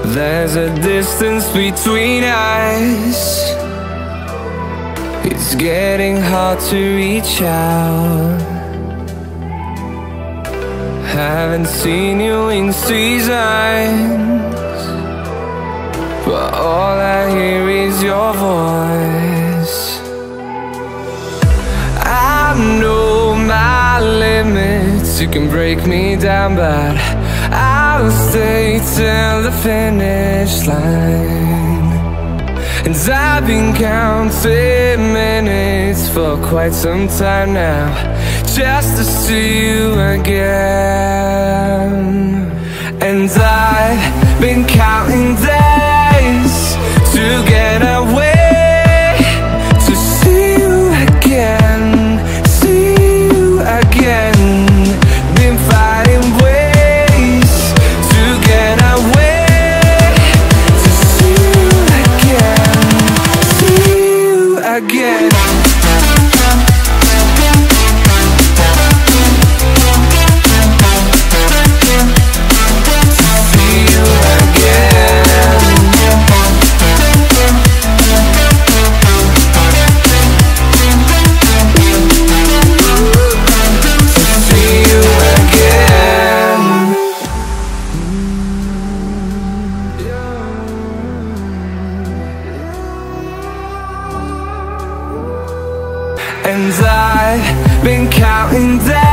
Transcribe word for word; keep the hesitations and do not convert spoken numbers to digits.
There's a distance between us. It's getting hard to reach out. Haven't seen you in seasons, but all I hear is your voice. I know my limits, you can break me down, but I'll stay till the finish line. And I've been counting minutes for quite some time now, just to see you again. And I've been counting days to get away, to see you again, see you again. Been fighting ways to get away, to see you again, see you again. And I've been counting down